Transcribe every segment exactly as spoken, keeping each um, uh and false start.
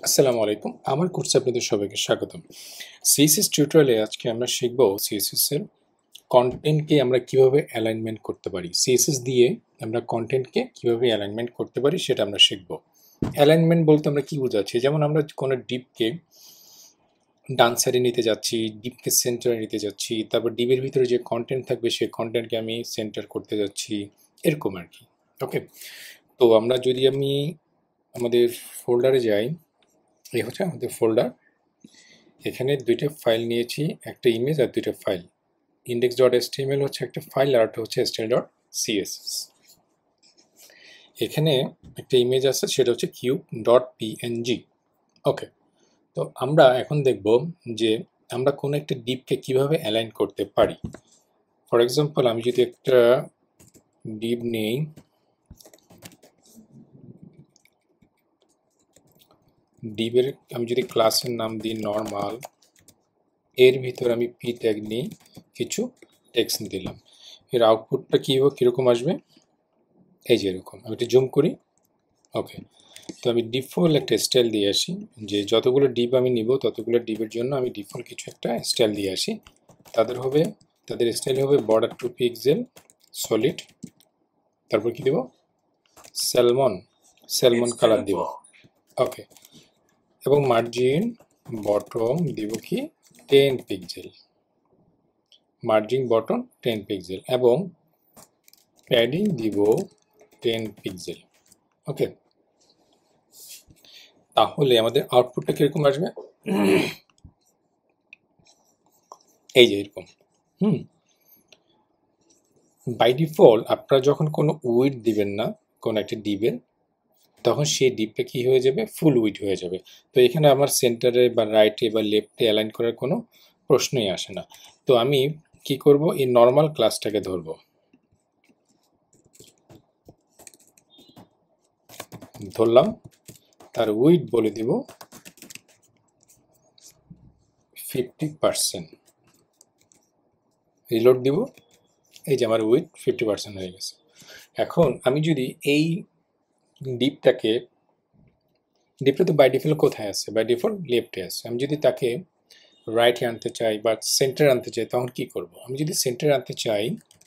আসসালামু আলাইকুম। আমার কোর্সে আপনাদের সবাইকে স্বাগতম। সিএসএস টিউটোরিয়ালে আজকে আমরা শিখব সিএসএস এর কনটেন্টকে আমরা কিভাবে অ্যালাইনমেন্ট করতে পারি। সিএসএস দিয়ে আমরা কনটেন্টকে কিভাবে অ্যালাইনমেন্ট করতে পারি সেটা আমরা শিখব। অ্যালাইনমেন্ট বলতে আমরা কি বোঝাচ্ছি? যেমন আমরা কোনো ডিপকে ডান সাইডে নিতে যাচ্ছি, ডিপকে সেন্টারে নিতে যাচ্ছি, তারপর ডিপের ভিতরে যে কনটেন্ট থাকবে সেই কনটেন্টকে আমি সেন্টার করতে যাচ্ছি, এরকম আর কি। ওকে, তো আমরা যদি আমি আমাদের ফোল্ডারে যাই, এই হচ্ছে আমাদের ফোল্ডার। এখানে দুইটা ফাইল নিয়েছি, একটা ইমেজ আর দুইটা ফাইল। ইন্ডেক্স ডট এসটিএমএল হচ্ছে একটা ফাইল, আর একটা হচ্ছে এসটিএমএল ডট সিএসএস। এখানে একটা ইমেজ আছে, সেটা হচ্ছে কিউব ডট পিএনজি। ওকে, তো আমরা এখন দেখব যে আমরা কোনো একটা ডিপকে কিভাবে অ্যালাইন করতে পারি। ফর এক্সাম্পল, আমি যদি একটা ডিপ নেই, ডিপের আমি যদি ক্লাসের নাম দিই নর্মাল, এর ভিতর আমি পি ট্যাগ নিই, কিছু টেক্সট দিলাম, এর আউটপুটটা কী হবে, কীরকম আসবে, এই যে এরকম। আমি একটু জুম করি। ওকে, তো আমি ডিফল্ট একটা স্টাইল দিয়ে আসি, যে যতগুলো ডিপ আমি নিব ততগুলো ডিপের জন্য আমি ডিফল্ট কিছু একটা স্টাইল দিয়ে আসি। তাদের হবে তাদের স্টাইল হবে বর্ডার টু পিক্সেল সলিড, তারপর কি দেব, স্যালমন স্যালমন কালার দিব। ওকে, এবং মার্জিন বটম দিব কি ten pixel, margin bottom ten pixel, এবং প্যাডিং দিব টেন পিক্সেল। ওকে, তাহলে আমাদের আউটপুটটা কিরকম আসবে, এই যে এরকম। হুম বাই ডিফল্ট আপনারা যখন কোনো উইড দিবেন না কোনো একটা ডিপের, তখন সেই ডিপটা কি হয়ে যাবে, ফুল উইড হয়ে যাবে। তো এখানে আমার সেন্টারে বা রাইটে বা লেফটে অ্যালাইন করার কোনো প্রশ্নই আসে না। তো আমি কি করব, এই নর্মাল ক্লাসটাকে ধরব, ধরলাম, তার উইড বলে দিব ফিফটি পার্সেন্ট, রিলোড দিব। এই যে আমার উইড ফিফটি পার্সেন্ট হয়ে গেছে। এখন আমি যদি এই ডিপটাকে, ডিপটা তো বাই ডিফল্ট কোথায় আছে, বাই ডিফল্ট লেফটে আছে, আমি যদি তাকে রাইটে আনতে চাই বা সেন্টার আনতে চাই, তখন কি করব, আমি যদি সেন্টার আনতে চাই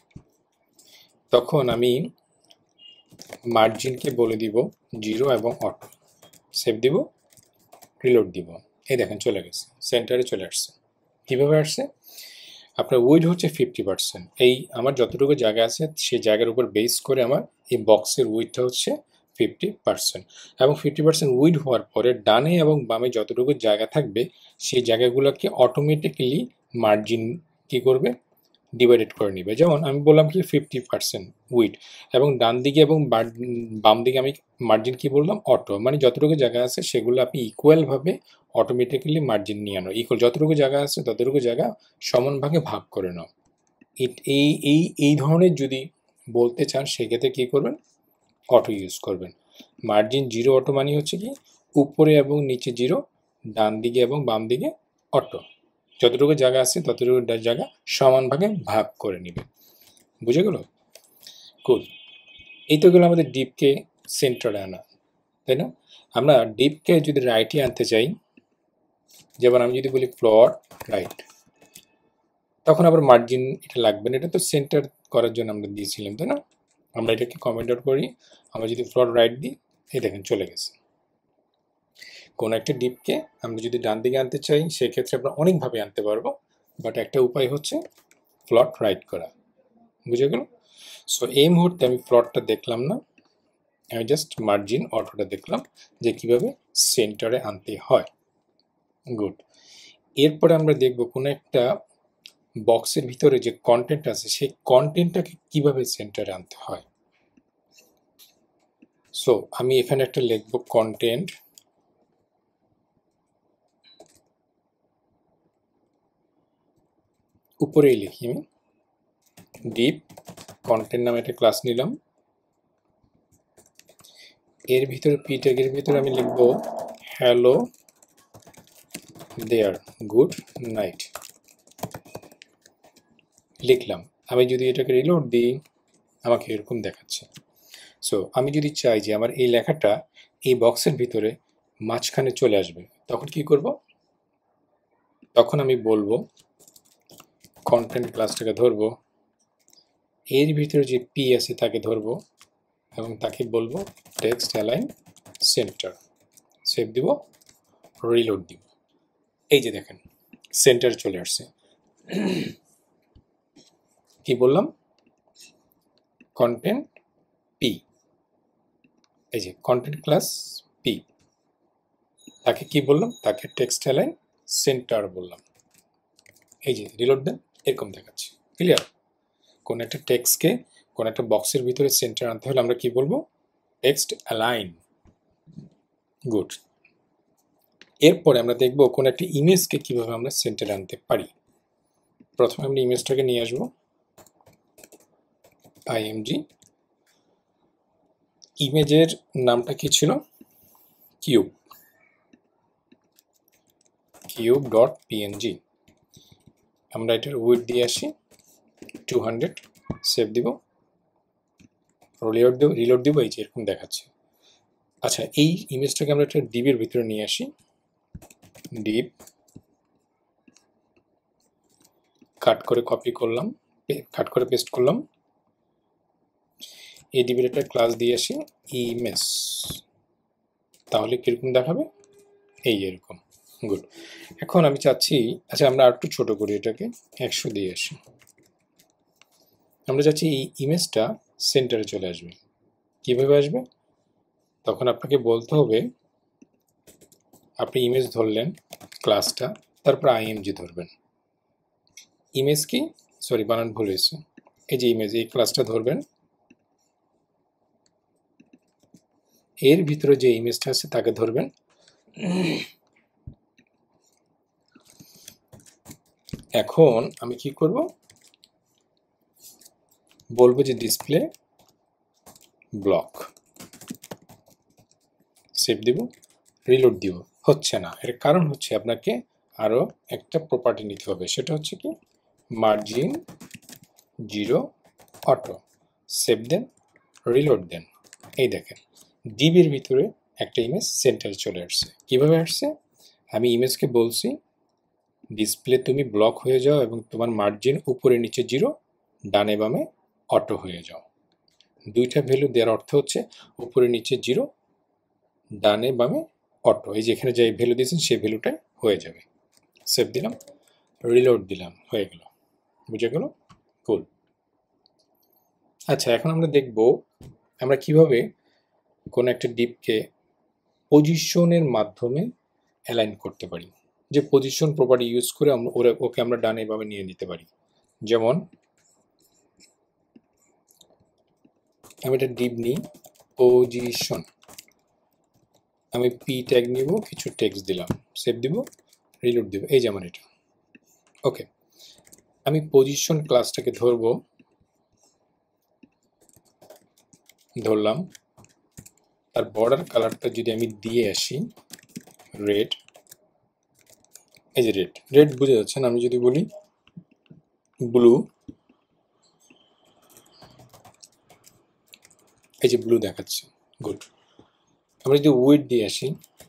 তখন আমি মার্জিনকে বলে দিব জিরো এবং অটো, সেভ দিব, রিলোড দিব। এই দেখেন চলে গেছে, সেন্টারে চলে আসছে। কীভাবে আসছে, আপনার উইড হচ্ছে ফিফটি পার্সেন্ট, এই আমার যতটুকু জায়গা আছে সেই জায়গার উপর বেস করে আমার এই বক্সের উইডটা হচ্ছে ফিফটি পার্সেন্ট, এবং ফিফটি পার্সেন্ট উইড হওয়ার পরে ডানে এবং বামে যতটুকু জায়গা থাকবে সেই জায়গাগুলোকে অটোমেটিক্যালি মার্জিন কী করবে, ডিভাইডেড করে নেবে। যেমন আমি বললাম কি ফিফটি পার্সেন্ট উইড, এবং ডান দিকে এবং বাম দিকে আমি মার্জিন কি বললাম, অটো, মানে যতটুকু জায়গা আছে সেগুলো আপনি ইকুয়ালভাবে অটোমেটিক্যালি মার্জিন নিয়ে আনো, ইকুয়াল যতটুকু জায়গা আছে ততটুকু জায়গা সমান ভাগে ভাগ করে নাও। এই এই এই ধরনের যদি বলতে চান সেক্ষেত্রে কী করবেন, অটো ইউজ করবেন। মার্জিন জিরো অটো মানে হচ্ছে কি উপরে এবং নিচে জিরো, ডান দিকে এবং বাম দিকে অটো, যতটুকু জায়গা আছে ততটুকু জায়গা সমান ভাগে ভাগ করে নেবে। বুঝে গেল? কুল। এই তো গেলো আমাদের ডিপকে সেন্টারে আনা, তাই না? আমরা ডিপকে যদি রাইটে আনতে চাই, যেমন আমি যদি বলি প্লট রাইট, তখন আবার মার্জিন এটা লাগবে না, এটা তো সেন্টার করার জন্য আমরা দিয়েছিলাম, তাই না? আমরা এটাকে কমেন্ট আউট করি, আমরা যদি প্লট রাইট দিই, এই দেখেন চলে গেছে। কোনো একটা ডিপকে আমরা যদি ডান দিকে আনতে চাই সেক্ষেত্রে আমরা অনেকভাবে আনতে পারবো, বাট একটা উপায় হচ্ছে প্লট রাইট করা। বুঝে গেল? সো এই মুহূর্তে আমি প্লটটা দেখলাম না, আমি জাস্ট মার্জিন অটোটা দেখলাম যে কিভাবে সেন্টারে আনতে হয়। গুড। এরপরে আমরা দেখব কোনো একটা বক্সের ভিতরে যে কন্টেন্ট আছে সেই কন্টেন্টটাকে কিভাবে সেন্টারে আনতে হয়। সো আমি এখানে একটা লিখব কন্টেন্ট, উপরেই লিখি আমি ডিপ কন্টেন্ট নামে একটা ক্লাস নিলাম, এর ভিতরে পি ট্যাগের ভিতরে আমি লিখব হ্যালো দেয়ার, গুড নাইট, লিখলাম। আমি যদি এটাকে রিলোড দিই আমাকে এরকম দেখাচ্ছে। সো আমি যদি চাই যে আমার এই লেখাটা এই বক্সের ভিতরে মাঝখানে চলে আসবে, তখন কি করব, তখন আমি বলবো কন্টেন্ট ক্লাসটাকে ধরবো, এর ভিতরে যে পি আছে তাকে ধরবো এবং তাকে বলবো টেক্সট অ্যালাইন সেন্টার। সেভ দিব, রিলোড দিব। এই যে দেখেন সেন্টার চলে আসছে। কি বললাম, কন্টেন্ট পি, এই যে কন্টেন্ট ক্লাস পি, তাকে কি বললাম, তাকে টেক্সট অ্যালাইন সেন্টার বললাম। এই যে রিলোড দেন, এরকম দেখাচ্ছে। ক্লিয়ার? কোন একটা টেক্সটকে কোন একটা বক্সের ভিতরে সেন্টার আনতে হলে আমরা কি বলবো, টেক্সট অ্যালাইন। গুড। এরপরে আমরা দেখব কোন একটা ইমেজকে কিভাবে আমরা সেন্টার আনতে পারি। প্রথমে আমরা ইমেজটাকে নিয়ে আসবো, আইএমজি। ইমেজের নামটা কি ছিল, কিউব, কিউব ডট পিএনজি। আমরা এটার উইডথ দিয়ে আসি টু হান্ড্রেড, সেভ দিব, রিলোড দেব, রিলোড দিব, এই যে এরকম দেখাচ্ছে। আচ্ছা, এই ইমেজটাকে আমরা একটা ডিবের ভিতরে নিয়ে আসি, ডিপ, কাট করে কপি করলাম, কাট করে পেস্ট করলাম, এই ডিবির একটা ক্লাস দিয়ে আসি ইমেজ, তাহলে কিরকম দেখাবে, এই এরকম। গুড। এখন আমি চাচ্ছি, আচ্ছা আমরা আর একটু ছোট করি, এটাকে একশো দিয়ে আসি। আমরা চাচ্ছি এই ইমেজটা সেন্টারে চলে আসবে। কিভাবে আসবে, তখন আপনাকে বলতে হবে, আপনি ইমেজ ধরলেন ক্লাসটা, তারপর আইএমজি ধরবেন। ইমেজ কি, সরি বানান ভুল হয়েছে, এই যে ইমেজ, এই ক্লাসটা ধরবেন, এর ভিতরে যে ইমেজটা আছে তাকে ধরবেন। এখন আমি কি করব, বলবো যে ডিসপ্লে ব্লক, সেভ দিব, রিলোড দিব। হচ্ছে না, এর কারণ হচ্ছে আপনাকে আরও একটা প্রপার্টি নিতে হবে, সেটা হচ্ছে কি মার্জিন জিরো অটো। সেভ দেন, রিলোড দেন, এই দেখেন ডিবির ভিতরে একটা ইমেজ সেন্টারে চলে আসছে। কিভাবে আসছে, আমি ইমেজকে বলছি ডিসপ্লে তুমি ব্লক হয়ে যাও এবং তোমার মার্জিন উপরে নিচে জিরো, ডানে বামে অটো হয়ে যাও। দুইটা ভ্যালু দেওয়ার অর্থ হচ্ছে উপরে নিচে জিরো, ডানে বামে অটো। এই যে এখানে যে ভ্যালু দিয়েছেন সেই ভ্যালুটাই হয়ে যাবে। সেভ দিলাম, রিলোড দিলাম, হয়ে গেল। বুঝে গেল? কুল। আচ্ছা, এখন আমরা দেখব আমরা কিভাবে কোনো একটা ডিপকে পজিশনের মাধ্যমে অ্যালাইন করতে পারি। যে পজিশন প্রপার্টি ইউজ করে আমরা ওরা ওকে আমরা ডানে বামে নিয়ে নিতে পারি। যেমন আমি একটা ডিপ নিই, পজিশন, আমি পি ট্যাগ নিব, কিছু টেক্সট দিলাম, সেভ দিব, রিলোড দিব, এই যেমন এটা। ওকে, আমি পজিশন ক্লাসটাকে ধরব, ধরলাম, তার বর্ডার কালারটা যদি আমি দিয়ে আসি রেড, এই যে রেড, রেড বুঝে যাচ্ছেন। আমি যদি বলি ব্লু, এই যে ব্লু দেখাচ্ছে। গুড। আমরা যদি উইড দিয়ে আসি,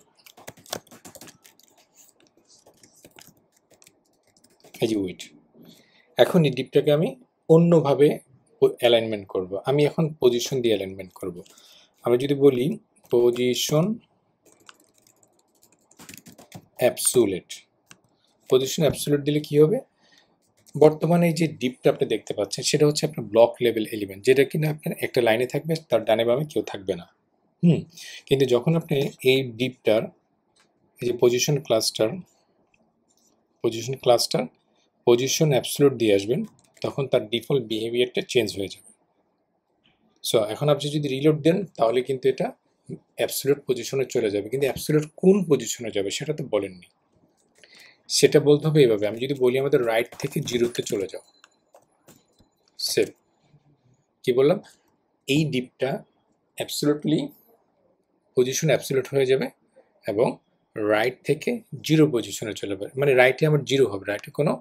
এই যে উইড। এখন এই ডিপটাকে আমি অন্যভাবে অ্যালাইনমেন্ট করব। আমি এখন পজিশন দিয়ে অ্যালাইনমেন্ট করব। আমরা যদি বলি পজিশন অ্যাবসুলেট, পজিশন অ্যাবসুলেট দিলে কি হবে, বর্তমানে এই যে ডিপটা আপনি দেখতে পাচ্ছেন সেটা হচ্ছে আপনার ব্লক লেভেল এলিমেন্ট, যেটা কিনা আপনার একটা লাইনে থাকবে, তার ডানে বামে কেউ থাকবে না। হুম কিন্তু যখন আপনি এই ডিপটার এই যে position cluster, position cluster position absolute দিয়ে আসবেন, তখন তার ডিফল্ট বিহেভিয়ারটা চেঞ্জ হয়ে যাবে। সো এখন আপনি যদি রিলোড দেন তাহলে কিন্তু এটা অ্যাবসুলেট পজিশনে চলে যাবে, কিন্তু অ্যাবসুলেট কোন পজিশনে যাবে সেটা তো বলেননি। সেটা বলতে হবে এইভাবে, আমি যদি বলি আমাদের রাইট থেকে জিরোতে চলে যাও, সেভ, কি বললাম, এই ডিপটা অ্যাবসুলেটলি পজিশন অ্যাবসুলেট হয়ে যাবে এবং রাইট থেকে জিরো পজিশনে চলে যাবে, মানে রাইটে আমার জিরো হবে, রাইটে কোনো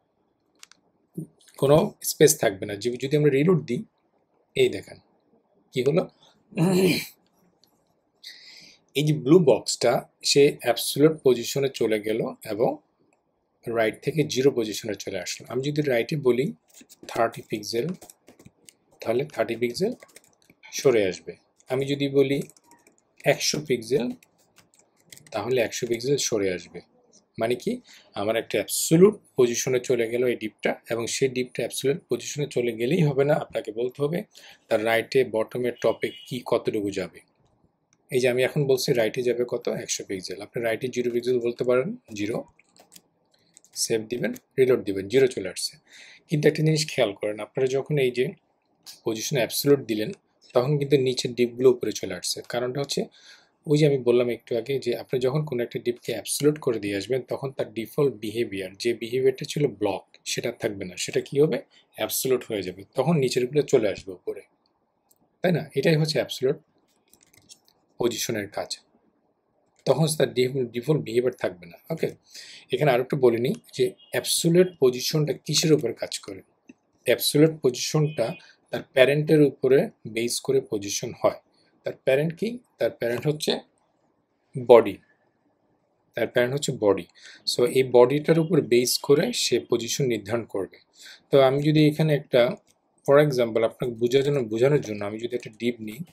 কোনো স্পেস থাকবে না। যদি আমরা রিলোড দিই, এই দেখেন কি হলো, এই যে ব্লু বক্সটা সে অ্যাবসোলিউট পজিশনে চলে গেল এবং রাইট থেকে জিরো পজিশনে চলে আসলো। আমি যদি রাইটে বলি থার্টি পিক্সেল, তাহলে থার্টি পিক্সেল সরে আসবে। আমি যদি বলি একশো পিক্সেল, তাহলে একশো পিক্সেল সরে আসবে। মানে কি, আমার একটা অ্যাবসোলিউট পজিশনে চলে গেল এই ডিপটা, এবং সেই ডিপটা অ্যাবসোলিউট পজিশনে চলে গেলেই হবে না, আপনাকে বলতে হবে তার রাইটে, বটমে, টপে কি কতটুকু যাবে। এই যে আমি এখন বলছি রাইটে যাবে কত, একশো পিক্সেল। আপনি রাইটে জিরো পিক্সেল বলতে পারেন, জিরো, সেভ দিবেন, রিলোড দিবেন, জিরো চলে আসছে। কিন্তু একটা জিনিস খেয়াল করেন, আপনারা যখন এই যে পজিশনে অ্যাবসোলিউট দিলেন তখন কিন্তু নিচের ডিপগুলো উপরে চলে আসছে। কারণটা হচ্ছে ওই যে আমি বললাম একটু আগে যে আপনি যখন কোনো একটা ডিপকে অ্যাবসোলিউট করে দিয়ে আসবেন তখন তার ডিফল্ট বিহেভিয়ার, যে বিহেভিয়ারটা ছিল ব্লক, সেটা থাকবে না, সেটা কি হবে, অ্যাবসোলিউট হয়ে যাবে, তখন নিচেরগুলো চলে আসবে উপরে, তাই না? এটাই হচ্ছে অ্যাবসোলিউট পজিশনের কাজ, তখন তার ডিফল্ট বিহেভিয়ার থাকবে না। ওকে, এখানে আরও একটু বলে নিই যে অ্যাবসোলিউট পজিশনটা কিসের উপর কাজ করে। অ্যাবসোলিউট পজিশনটা তার প্যারেন্টের উপরে বেস করে পজিশন হয়। তার প্যারেন্ট কি, তার প্যারেন্ট হচ্ছে বডি, তার প্যারেন্ট হচ্ছে বডি। সো এই বডিটার উপর বেস করে সে পজিশন নির্ধারণ করবে। তো আমি যদি এখানে একটা, ফর এক্সাম্পল আপনাকে বোঝার জন্য বোঝানোর জন্য আমি যদি একটা ডিপ নিই,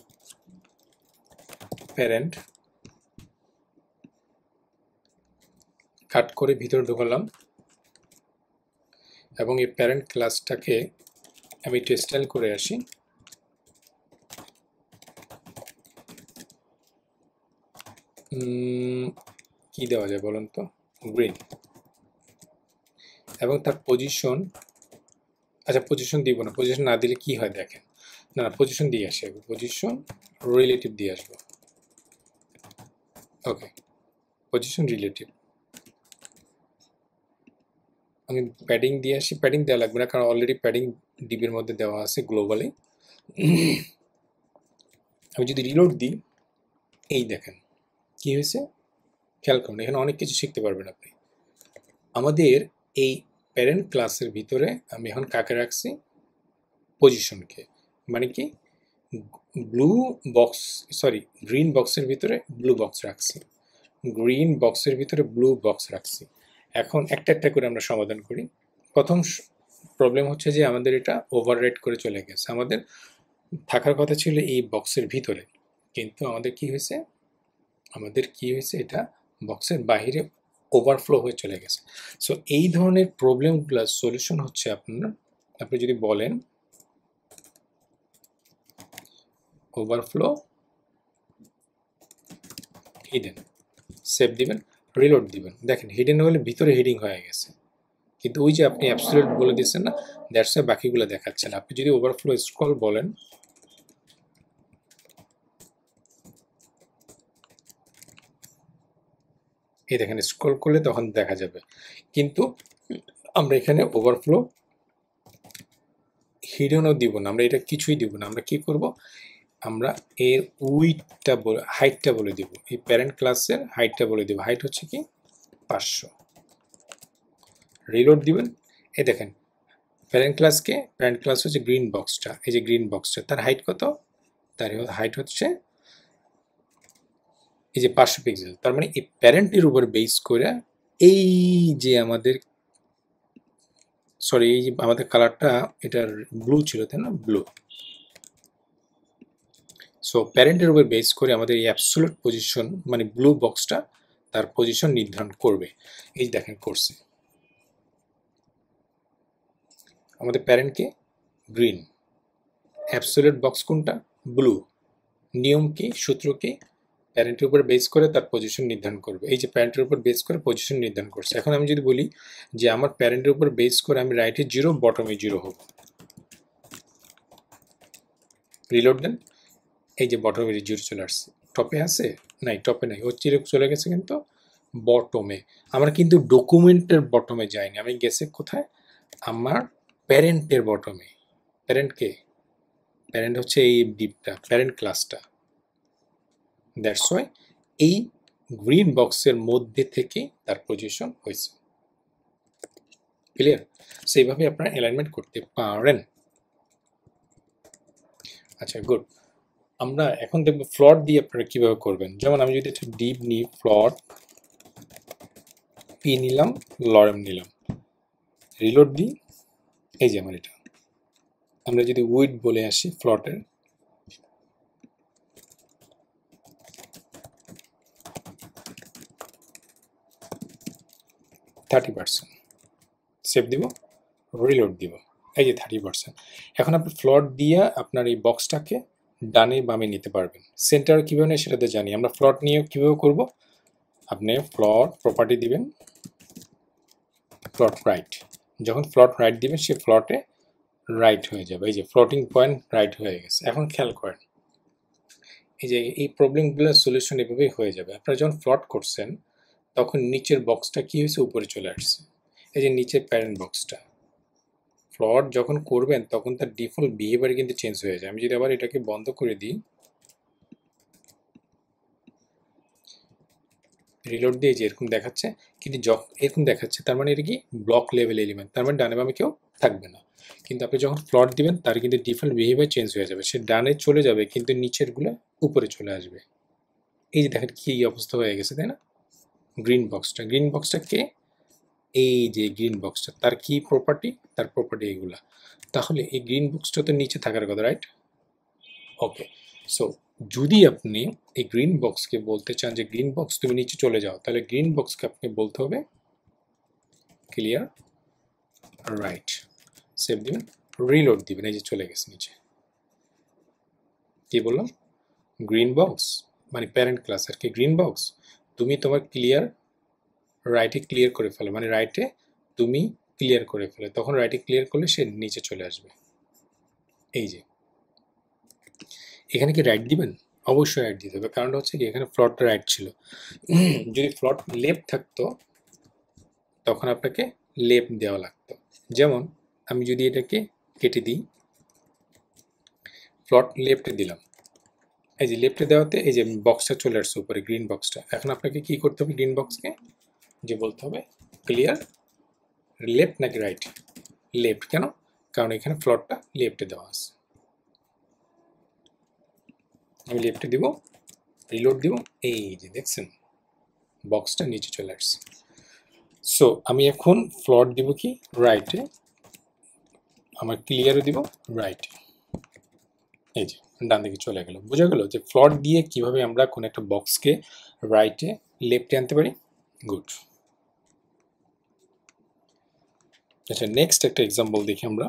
প্যারেন্ট কাট করে ভিতরে ঢোকালাম এবং এই প্যারেন্ট ক্লাসটাকে আমি একটু স্টাইল করে আসি। কি দেওয়া যায় বলুন তো, গ্রিন, এবং তার পজিশন, আচ্ছা পজিশন দিব না, পজিশন না দিলে কি হয় দেখেন, না পজিশন দিয়ে আসি, পজিশন রিলেটিভ দিয়ে আসবো। ওকে, পজিশন রিলেটিভ, আমি প্যাডিং দিয়ে আসি, প্যাডিং দেওয়া লাগবে না কারণ অলরেডি প্যাডিং ডিবির মধ্যে দেওয়া আছে গ্লোবালি। আমি যদি রিলোড দিই, এই দেখেন কি হয়েছে, খেয়াল করুন, এখানে অনেক কিছু শিখতে পারবেন আপনি। আমাদের এই প্যারেন্ট ক্লাসের ভিতরে আমি এখন কাকে রাখছি, পজিশনকে, মানে কি ব্লু বক্স, সরি গ্রিন বক্সের ভিতরে ব্লু বক্স রাখছি, গ্রিন বক্সের ভিতরে ব্লু বক্স রাখছি। এখন একটা একটা করে আমরা সমাধান করি। প্রথম প্রবলেম হচ্ছে যে আমাদের এটা ওভাররাইট করে চলে গেছে, আমাদের থাকার কথা ছিল এই বক্সের ভিতরে, কিন্তু আমাদের কি হয়েছে, আমাদের কি হয়েছে, এটা বক্সের বাইরে ওভারফ্লো হয়ে চলে গেছে। সো এই ধরনের প্রবলেমগুলোর সলিউশন হচ্ছে আপনার, আপনি যদি বলেন ওভারফ্লো হিডেন, সেভ দিবেন, রিলোড দিবেন, দেখেন হিডেন হলে ভিতরে হিডিং হয়ে গেছে, কিন্তু ওই যে আপনি অ্যাবসোলিউট বলে দিচ্ছেন না, দ্যাটস ওয়াই বাকিগুলো দেখাচ্ছে না। আপনি যদি ওভারফ্লো স্ক্রল বলেন, এই দেখেন স্ক্রল করলে তখন দেখা যাবে, কিন্তু আমরা এখানে ওভারফ্লো হিডেনও দিব না, আমরা এটা কিছুই দিব না। আমরা কি করব, আমরা এর উইডটা বলে, হাইটটা বলে দিব, এই প্যারেন্ট ক্লাসের হাইটটা বলে দিব, হাইট হচ্ছে কি পাঁচশো, রিলোড দিবেন। এই দেখেন প্যারেন্ট ক্লাসকে, প্যারেন্ট ক্লাস হচ্ছে গ্রিন বক্সটা, এই যে গ্রিন বক্সটা, তার হাইট কত, তার হাইট হচ্ছে এই যে পাঁচশো পিক্সেল। তার মানে এই প্যারেন্টের উপর বেস করে এই যে আমাদের, সরি এই যে আমাদের কালারটা এটার ব্লু ছিল তাই না, ব্লু। সো প্যারেন্টের উপর বেস করে আমাদের এই অ্যাবসোলিউট পজিশন মানে ব্লু বক্সটা তার পজিশন নির্ধারণ করবে। এই দেখেন করছে, আমাদের প্যারেন্টকে গ্রিন, অ্যাবসোলিউট বক্স কোনটা, ব্লু। নিয়ম কি, সূত্র কি, প্যারেন্টের উপর বেস করে তার পজিশন নির্ধারণ করবে। এই যে প্যারেন্টের উপর বেস করে পজিশন নির্ধারণ করছে। এখন আমি যদি বলি যে আমার প্যারেন্টের উপর বেস করে আমি রাইটে জিরো, বটমে জিরো হব, রিলোড দেন, এই যে বটমে জিরো চলে আসছে। টপে আছে নাই, টপে নাই, ও জিরো চলে গেছে কিন্তু বটমে। আমরা কিন্তু ডকুমেন্টের বটমে যাইনি, আমি গেছে কোথায়, আমার প্যারেন্টের বটমে। প্যারেন্টকে, প্যারেন্ট হচ্ছে এই ডিপটা, প্যারেন্ট ক্লাসটা, দ্যাটস ওয়াই এই গ্রিন বক্সের মধ্যে থেকে তার পজিশন হয়েছে। ক্লিয়ার? সেইভাবে আপনারা অ্যালাইনমেন্ট করতে পারেন। আচ্ছা গুড। আমরা এখন দেখবো ফ্লট দিয়ে আপনারা কিভাবে করবেন। যেমন আমি যদি একটা ডিপ নিই, ফ্লট পি নিলাম, লরেম নিলাম, রিলোড দিই, এই যে আমার এটা। আমরা যদি উইড বলে আসি ফ্লটের, থার্টি পার্সেন্ট সেভ দিব, রিলোড দিব, এই যে থার্টি পার্সেন্ট। এখন আপনি ফ্লট দিয়ে আপনার এই বক্সটাকে ডানে বামে নিতে পারবেন। সেন্টার কীভাবে নেই সেটা তো জানি। আমরা ফ্লট নিয়ে কীভাবে করব, আপনি ফ্লট প্রপার্টি দিবেন, ফ্লট রাইট। যখন ফ্লট রাইট দিবেন সে ফ্লটে রাইট হয়ে যাবে। এই যে ফ্লোটিং পয়েন্ট রাইট হয়ে গেছে। এখন খেয়াল করেন, এই যে এই প্রবলেমগুলোর সলিউশন এভাবেই হয়ে যাবে। আপনারা যখন ফ্লট করছেন তখন নিচের বক্সটা কী হয়েছে, উপরে চলে আসছে। এই যে নিচের প্যারেন্ট বক্সটা, ফ্লট যখন করবেন তখন তার ডিফল্ট বিহেভিয়ার কিন্তু চেঞ্জ হয়ে যায়। আমি যদি আবার এটাকে বন্ধ করে দিই, রিলোড দিয়ে যে এরকম দেখাচ্ছে, কিন্তু যখন এরকম দেখাচ্ছে তার মানে এটা কি ব্লক লেভেল এলিমেন্ট, তার মানে ডানে বামে কেউ থাকবে না। কিন্তু আপনি যখন ফ্লট দিবেন তার কিন্তু ডিফল্ট বিহেভিয়ার চেঞ্জ হয়ে যাবে, সে ডানে চলে যাবে কিন্তু নিচেরগুলো উপরে চলে আসবে। এই যে দেখেন কি অবস্থা হয়ে গেছে, তাই না? গ্রিন বক্সটা, গ্রিন বক্সটা কে, এই যে গ্রিন বক্সটা, তার কি প্রপার্টি, তার প্রপার্টি এইগুলা। তাহলে এই গ্রিন বক্সটা তো নিচে থাকার কথা, রাইট? ওকে, সো যদি আপনি এই গ্রিন বক্সকে বলতে চান যে গ্রিন বক্স তুমি নিচে চলে যাও, তাহলে গ্রিন বক্সকে আপনি বলতে হবে ক্লিয়ার রাইট, সেভ দিবেন, রিলোড দিবেন, এই যে চলে গেছে নিচে। কি বললাম, গ্রিন বক্স মানে প্যারেন্ট ক্লাস আর কি। গ্রিন বক্স তুমি তোমার ক্লিয়ার রাইটে ক্লিয়ার করে ফেলো, মানে রাইটে তুমি ক্লিয়ার করে ফেলো, তখন রাইটে ক্লিয়ার করলে সে নিচে চলে আসবে। এই যে এখানে কি রাইট দিবেন, অবশ্যই রাইট দিতে হবে, কারণটা হচ্ছে কি এখানে ফ্লটটা রাইট ছিল। যদি ফ্লট লেফট থাকতো তখন আপনাকে লেফট দেওয়া লাগতো। যেমন আমি যদি এটাকে কেটে দিই, ফ্লট লেফটে দিলাম, এই যে লেফটে দেওয়াতে এই যে বক্সটা চলে আসছে উপরে, গ্রিন বক্সটা। এখন আপনাকে কি করতে হবে, গ্রিন বক্সকে যে বলতে হবে ক্লিয়ার লেফট নাকি রাইট, লেফট। কেন, কারণ এখানে ফ্লটটা লেফটে দেওয়া আছে। আমি লেফটে দিব, রিলোড দিব, এই যে দেখছেন বক্সটা নিচে চলে আসছে। সো আমি এখন ফ্লট দিব কি রাইটে, আমার ক্লিয়ারও দিব রাইটে, এই যে ডান দিকে চলে গেল। বোঝা গেল যে ফ্লট দিয়ে কিভাবে আমরা কোনো একটা বক্সকে রাইটে লেফটে আনতে পারি। গুড। আচ্ছা, নেক্সট একটা এক্সাম্পল দেখি আমরা,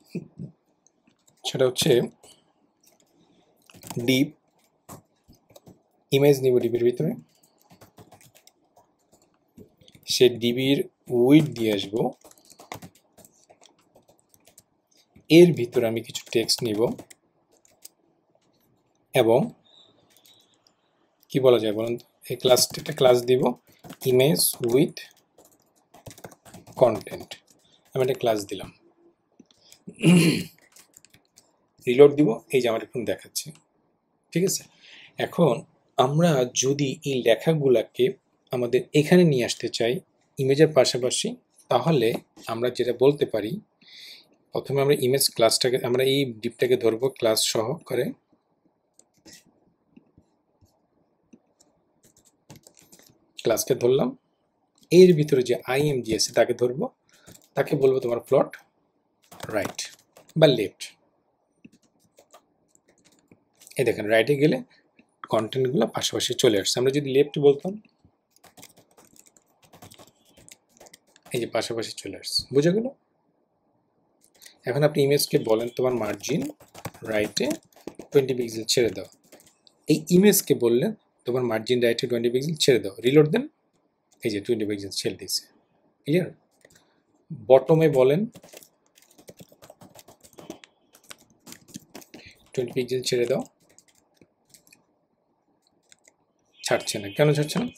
সেটা হচ্ছে ডিপ ইমেজ নিব ডিবির ভিতরে, সে ডিবির উইড দিয়ে আসবো, এর ভিতরে আমি কিছু টেক্সট নিব এবং কি বলা যায় বলুন, এই ক্লাসটা একটা ক্লাস দিব ইমেজ উইথ কন্টেন্ট, আমি একটা ক্লাস দিলাম, রিলোড দিব, এই যে আমার এখন দেখাচ্ছে। ঠিক আছে, এখন আমরা যদি এই লেখাগুলাকে আমাদের এখানে নিয়ে আসতে চাই ইমেজের পাশাপাশি, তাহলে আমরা যেটা বলতে পারি, প্রথমে আমরা ইমেজ ক্লাসটাকে, আমরা এই ডিপটাকে ধরবো ক্লাস সহ করে, ক্লাসকে ধরলাম, এর ভিতরে যে আইএমজি আছে তাকে ধরবো, তাকে বলবো তোমার ফ্লট রাইট বা লেফট। এই দেখেন রাইটে গেলে কন্টেন্টগুলো পাশাপাশি চলে আসছে। আমরা যদি লেফট বলতাম, এই যে পাশাপাশি চলে আসছে। বুঝে গেল? এখন আপনি ইমেজকে বলেন তোমার মার্জিন রাইটে টোয়েন্টি পিক্সেল ছেড়ে দাও, এই ইমেজকে বললেন তোমার মার্জিন রাইটে টোয়েন্টি পিক্সেল ছেড়ে দাও, রিলোড দেন, এই যে টোয়েন্টি পিক্সেল ছেড়ে দিয়েছে। ক্লিয়ার? বটমে বলেন টোয়েন্টি পিক্সেল ছেড়ে দাও, ছাড়ছে না। কেন ছাড়ছে না?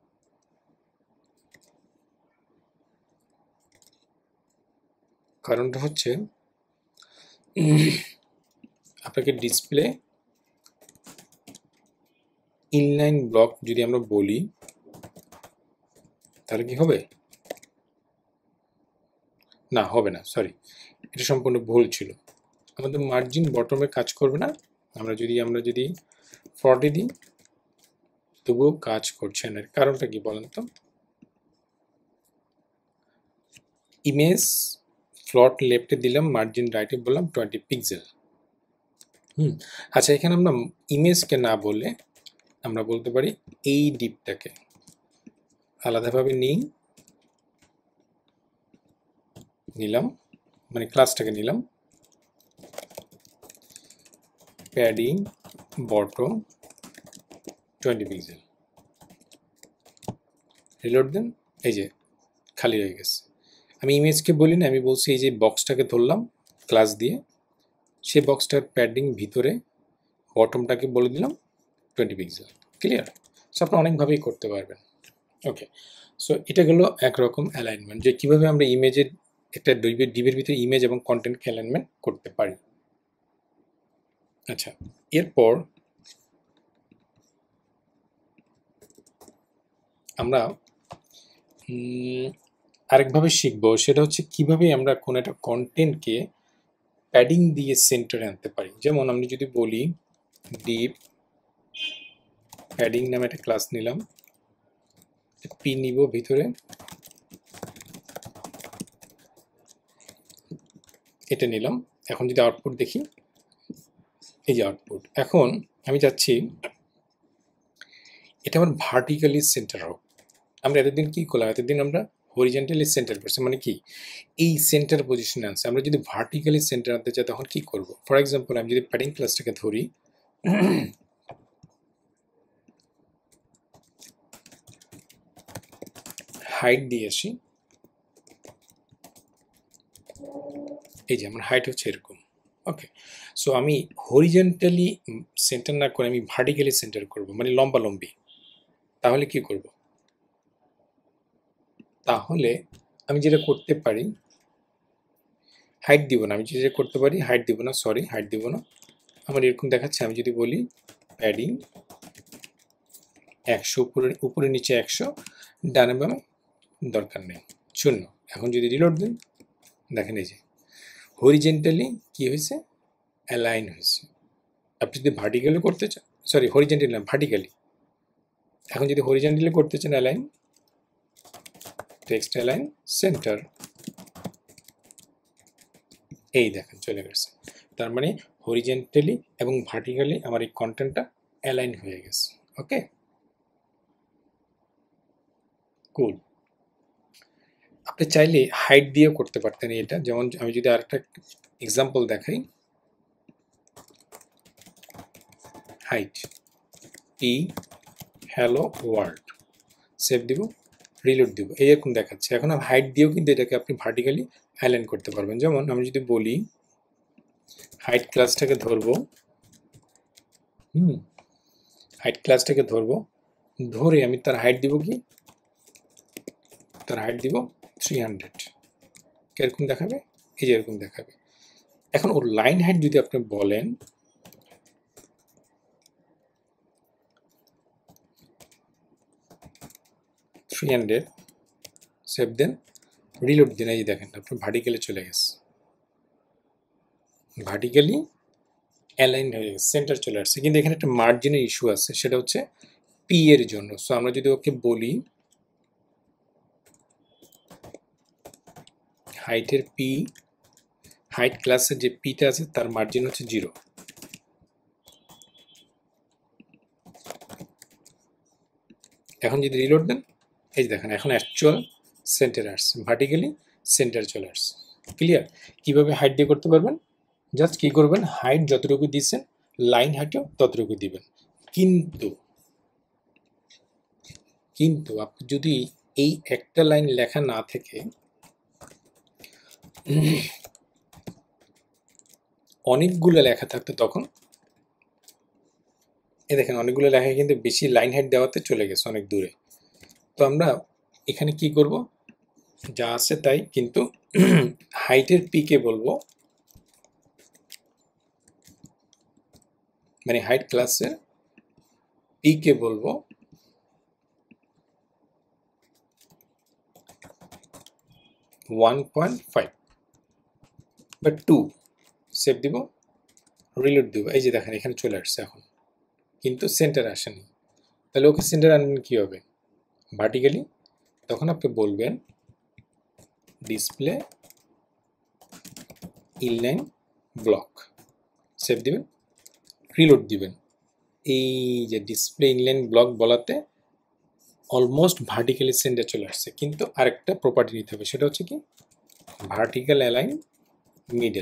কারণটা হচ্ছে আপনাকে ডিসপ্লে ইনলাইন ব্লক যদি আমরা বলি তাহলে কি হবে, না হবে না, সরি এটা সম্পূর্ণ ভুল ছিল। আমাদের মার্জিন বটমে কাজ করবে না, আমরা যদি আমরা যদি ফর্টি দিই তবুও কাজ করছে না, কারণটা কি বলেন তো? ইমেজ ফ্লট লেফটে দিলাম, মার্জিন রাইটে বললাম টোয়েন্টি পিক্সেল। হুম আচ্ছা, এখানে আমরা ইমেজকে না বলে আমরা বলতে পারি এই ডিপটাকে আলাদাভাবে নিই, নিলাম মানে ক্লাসটাকে নিলাম, padding bottom twenty pixel, reload দেন, এই যে খালি হয়ে গেছে। আমি ইমেজকে বলি না, আমি বলছি এই যে বক্সটাকে ধরলাম ক্লাস দিয়ে, সেই বক্সটার প্যাডিং ভিতরে বটমটাকে বলে দিলাম টোয়েন্টি পিক্সেল। ক্লিয়ার? সো আপনি অনেকভাবেই করতে পারবেন। ওকে, সো এটা গেলো একরকম অ্যালাইনমেন্ট, যে কীভাবে আমরা ইমেজের একটা ডিবের ভিতরে ইমেজ এবং কন্টেন্টকে অ্যালাইনমেন্ট করতে পারি। আচ্ছা, এরপর আমরা আরেকভাবে শিখব, সেটা হচ্ছে কিভাবে আমরা কোনো একটা কন্টেন্টকে প্যাডিং দিয়ে সেন্টারে আনতে পারি। যেমন আমি যদি বলি ডিপ প্যাডিং নামে একটা ক্লাস নিলাম, পি নিব ভিতরে, এটা নিলাম। এখন যদি আউটপুট দেখি, এই যে আউটপুট। এখন আমি চাচ্ছি এটা আমার ভার্টিক্যালি সেন্টার হোক। আমরা এতদিন কি করলাম, এতদিন আমরা হরিজেন্টালি সেন্টার করছি, মানে কি এই সেন্টার পজিশনে আনছে। আমরা যদি ভার্টিক্যালি সেন্টার আনতে চাই তখন কি করব? ফর এক্সাম্পল আমি যদি প্যাডিং ক্লাসটাকে ধরি, হাইট দিয়ে আসি, এই যে আমার হাইট হচ্ছে এরকম। ওকে, সো আমি হরিজেন্টালি সেন্টার না করে আমি ভার্টিক্যালি সেন্টার করব, মানে লম্বা লম্বি। তাহলে কি করব? তাহলে আমি যেটা করতে পারি, হাইট দিব না, আমি যেটা করতে পারি হাইট দিব না, সরি হাইট দিব না, আমার এরকম দেখাচ্ছে। আমি যদি বলি প্যাডিং একশো, উপরে উপরে নিচে একশো, ডানে বামে দরকার নেই, শূন্য। এখন যদি রিলোড দেন, দেখেন এই যে হরিজেন্টালি কি হয়েছে, অ্যালাইন হয়েছে। আপনি যদি ভার্টিক্যালি করতে চান, সরি হরিজেন্টালি না ভার্টিক্যালি, এখন যদি হরিজেন্টালি করতে চান অ্যালাইন টেক্সট অ্যালাইন সেন্টার, এই দেখেন চলে গেছে। তার মানে হরিজেন্টালি এবং ভার্টিক্যালি আমার এই কন্টেন্টটা অ্যালাইন হয়ে গেছে। ওকে, কুল। আপনি চাইলে হাইট দিয়েও করতে পারতেন এটা। যেমন আমি যদি আরেকটা এক্সাম্পল দেখাই, হাইট ই হ্যালো ওয়ার্ল্ড, সেভ দিব, রিলোড দিব, এইরকম দেখাচ্ছে। এখন হাইট দিয়েও কিন্তু এটাকে আপনি ভার্টিক্যালি অ্যালাইন করতে পারবেন। যেমন আমি যদি বলি হাইট ক্লাসটাকে ধরবো, হুম হাইট ক্লাসটাকে ধরবো, ধরে আমি তার হাইট দিব কি, তার হাইট দিব থ্রি হান্ড্রেড, কিরকম দেখাবে, এই যে এরকম দেখাবে। এখন ওর লাইন হাইট যদি আপনি বলেন থ্রি হান্ড্রেড, সেভ দেন, রিলোড দিন, এই দেখেন আপনার ভার্টিক্যালি চলে গেছে, ভার্টিক্যালি অ্যালাইন হয়ে গেছে, সেন্টার চলে আসছে। কিন্তু এখানে একটা মার্জিনের ইস্যু আছে, সেটা হচ্ছে পি এর জন্য। সো আমরা যদি ওকে বলি হাইটের পি, হাইট ক্লাসের যে পিটা আছে তার মার্জিন হচ্ছে জিরো। এখন যদি রিলোড দেন, এই দেখেন এখন অ্যাকচুয়াল সেন্টার আসছে, ভার্টিক্যালি সেন্টার চলে আসছে। ক্লিয়ার? কিভাবে হাইট দিয়ে করতে পারবেন? জাস্ট কি করবেন, হাইট যতটুকু দিচ্ছেন লাইন হাইটও ততটুকু দিবেন। কিন্তু কিন্তু আপনি যদি এই একটা লাইন লেখা না থেকে অনেকগুলো লেখা থাকতো, তখন এ দেখেন অনেকগুলো লেখা কিন্তু বেশি লাইন হাইট দেওয়াতে চলে গেছে অনেক দূরে। তো আমরা এখানে কি করব, যা আছে তাই, কিন্তু হাইটের পিকে বলবো, মানে হাইট ক্লাসের পিকে বলবো ওয়ান পয়েন্ট ফাইভ বা টু, সেভ দিব, রিলোড দেবো, এই যে দেখেন এখানে চলে আসছে এখন, কিন্তু সেন্টার আসেনি। তাহলে ওকে সেন্টার আনবেন কী হবে? ভার্টিক্যালি তখন আপনি বলবেন ডিসপ্লে ইনলাইন ব্লক, সেভ দিবেন, রিলোড দিবেন। এই যে ডিসপ্লে ইনলাইন ব্লক বলাতে অলমোস্ট ভার্টিক্যালি সেন্টার চলে আসছে, কিন্তু আরেকটা প্রপার্টি নিতে হবে, সেটা হচ্ছে কি ভার্টিক্যাল অ্যালাইন মিডল।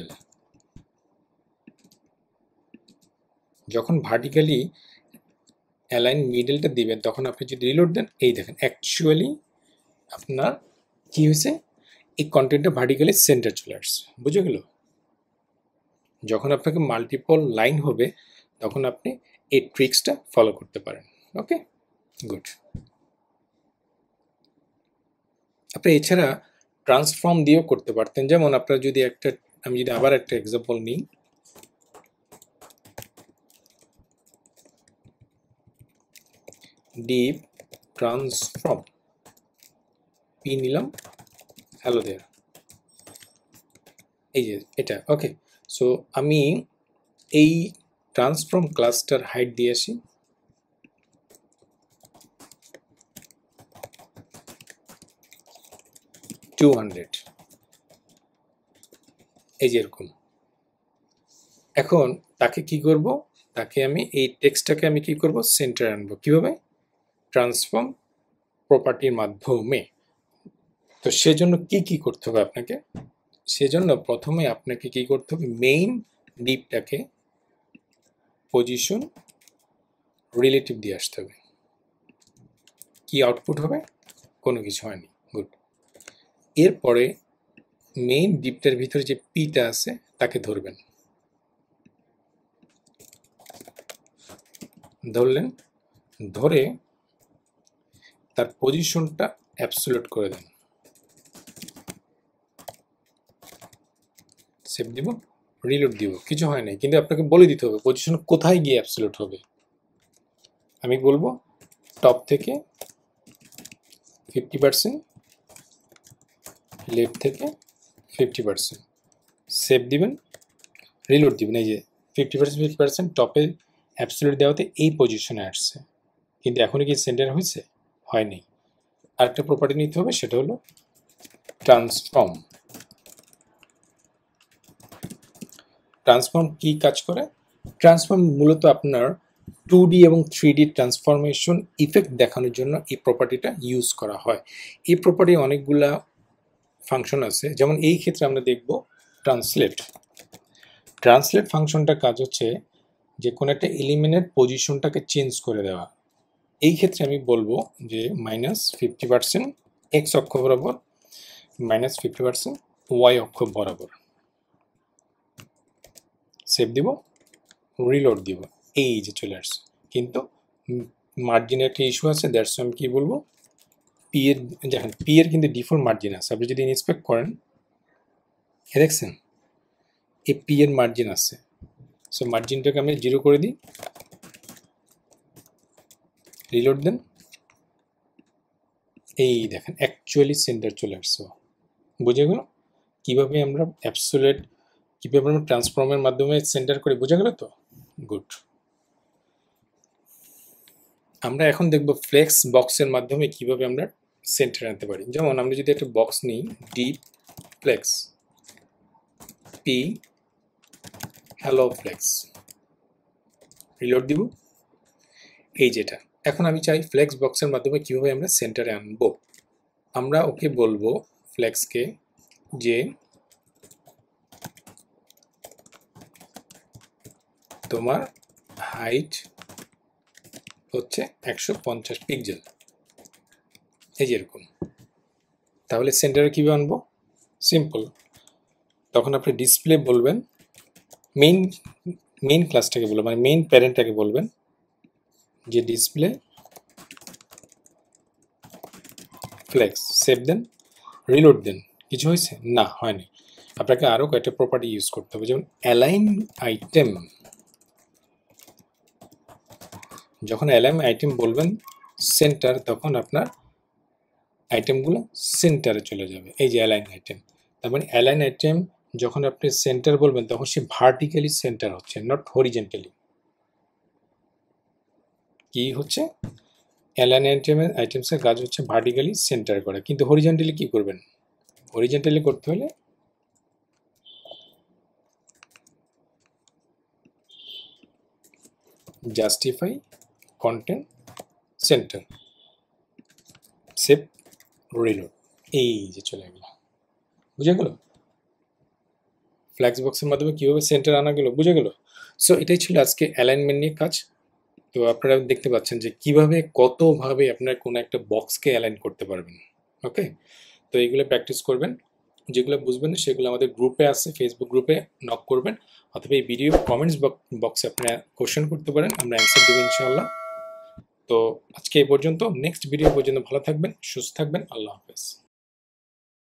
যখন ভার্টিক্যালি অ্যালাইন মিডলটা দিবেন তখন আপনি যদি রিলোড দেন, এই দেখেন অ্যাকচুয়ালি আপনার কি হয়েছে, এই কন্টেন্টটা ভার্টিক্যালি সেন্টার চলে আসছে। বুঝে গেল? যখন আপনাকে মাল্টিপল লাইন হবে তখন আপনি এই ট্রিক্সটা ফলো করতে পারেন। Okay, good. আপনি এছাড়া ট্রান্সফর্ম দিয়েও করতে পারতেন। যেমন আপনার যদি একটা, আমি যদি আবার একটা এক্সাম্পল নিই, ডিপ ট্রান্সফর্ম পি নিলাম, হ্যালো দেয়ার, এই যে এটা। ওকে, সো আমি এই ট্রান্সফর্ম ক্লাসটার হাইট দিয়ে আসি, টু হান্ড্রেড, এই যে এরকম। এখন তাকে কি করব, তাকে আমি এই টেক্সটটাকে আমি কি করব, সেন্টার আনবো। কিভাবে? ট্রান্সফর্ম প্রপার্টির মাধ্যমে। তো সেজন্য কি কি করতে হবে আপনাকে? সেজন্য প্রথমে আপনাকে কি করতে হবে, মেইন ডিপটাকে পজিশন রিলেটিভ দিয়ে আসতে হবে। কি আউটপুট হবে? কোনো কিছু হয়নি, গুড। এরপরে মেইন ডিপটার ভিতরে যে পিটা আছে তাকে ধরবেন, ধরলেন, ধরে তার পজিশনটা অ্যাবসলিউট করে দেন, সেভ দিব, রিলোড দিব, কিছু হয় নাই, কিন্তু আপনাকে বলে দিতে হবে পজিশন কোথায় গিয়ে অ্যাবসলিউট হবে। আমি বলবো টপ থেকে ফিফটি পার্সেন্ট, লেফট থেকে ফিফটি পার্সেন্ট, সেভ দিবেন, রিলোড দিবেন। এই যে ফিফটি পার্সেন্ট ফিফটি পার্সেন্ট টপে অ্যাবসলিউট দেওয়াতে এই পজিশনে আসছে, কিন্তু এখনই কি সেন্টার হয়েছে? হয়নি। আরেকটা প্রপার্টি নিতে হবে, সেটা হলো ট্রান্সফর্ম। ট্রান্সফর্ম কি কাজ করে? ট্রান্সফর্ম মূলত আপনার টু ডি এবং থ্রি ডি ট্রান্সফরমেশন ইফেক্ট দেখানোর জন্য এই প্রপার্টিটা ইউজ করা হয়। এই প্রপার্টি অনেকগুলা ফাংশন আছে, যেমন এই ক্ষেত্রে আমরা দেখব ট্রান্সলেট। ট্রান্সলেট ফাংশনটার কাজ হচ্ছে যে কোনো একটা এলিমেন্টের পজিশনটাকে চেঞ্জ করে দেওয়া। এই ক্ষেত্রে আমি বলবো যে মাইনাস ফিফটি পার্সেন্ট এক্স অক্ষ বরাবর, মাইনাস ফিফটি পার্সেন্ট ওয়াই অক্ষ বরাবর, সেভ দিব, রিলোড দিব, এই যে চলে আসছে। কিন্তু মার্জিনের একটা ইস্যু আছে, দ্যাটস আমি কী বলবো, পি এর, দেখেন পি এর কিন্তু ডিফল্ট মার্জিন আছে, আপনি যদি ইন্সপেক্ট করেন এ দেখছেন এই পি এর মার্জিন আছে। সো মার্জিনটাকে আমি জিরো করে দিই, রিলোড দেন, এই দেখেন অ্যাকচুয়ালি সেন্টার চলে আসছে। বুঝে গেল কীভাবে আমরা অ্যাবসোলিউট, কীভাবে আমরা ট্রান্সফর্মের মাধ্যমে সেন্টার করে, বোঝা গেল তো? গুড। আমরা এখন দেখব ফ্লেক্স বক্সের মাধ্যমে কিভাবে আমরা সেন্টার আনতে পারি। যেমন আমরা যদি একটা বক্স নিই, dip flex P hello flex, reload দিব, এই যেটা। এখন আমি চাই ফ্লেক্স বক্সের মাধ্যমে কিভাবে আমরা সেন্টারে আনবো। আমরা ওকে বলবো ফ্লেক্সকে যে তোমার হাইট হচ্ছে একশো পঞ্চাশ পিক্সেল, এই যে এরকম। তাহলে সেন্টারে কীভাবে আনবো? সিম্পল, তখন আপনি ডিসপ্লে বলবেন, মেইন মেইন ক্লাসটাকে বলবেন, মানে মেইন প্যারেন্টটাকে বলবেন যে ডিসপ্লে ফ্লেক্স, সেভ দেন, রিলোড দেন। কিছু হয়েছে? না, হয়নি। আপনাকে আরও কয়েকটা প্রপার্টি ইউজ করতে হবে, যেমন অ্যালাইন আইটেম। যখন অ্যালাইন আইটেম বলবেন সেন্টার, তখন আপনার আইটেমগুলো সেন্টারে চলে যাবে। এই যে অ্যালাইন আইটেম, তার মানে অ্যালাইন আইটেম যখন আপনি সেন্টার বলবেন তখন সে ভার্টিক্যালি সেন্টার হচ্ছে, নট হরিজেন্টালি। কি হচ্ছে? অ্যালাইন আইটেম আইটেমসের কাজ হচ্ছে ভার্টিক্যালি সেন্টার করা, কিন্তু হরিজেন্টালি কি করবেন? হরিজেন্টালি করতে হলে justify content center, save, reload, এই যে চলে গেল। বুঝে গেল ফ্ল্যাক্স বক্সের মাধ্যমে কীভাবে সেন্টার আনা গেল, বুঝে গেল। সো এটাই ছিল আজকে অ্যালাইনমেন্ট নিয়ে কাজ। তো আপনারা দেখতে পাচ্ছেন যে কিভাবে কতভাবে আপনার কোনো একটা বক্সকে অ্যালাইন করতে পারবেন। ওকে, তো এইগুলো প্র্যাকটিস করবেন, যেগুলো বুঝবেন না সেগুলো আমাদের গ্রুপে আছে, ফেসবুক গ্রুপে নক করবেন, অথবা এই ভিডিও কমেন্টস বক্সে আপনারা কোশ্চেন করতে পারেন, আমরা অ্যান্সার দেবো ইনশাআল্লাহ। তো আজকে এই পর্যন্ত, নেক্সট ভিডিও পর্যন্ত ভালো থাকবেন, সুস্থ থাকবেন, আল্লাহ হাফেজ।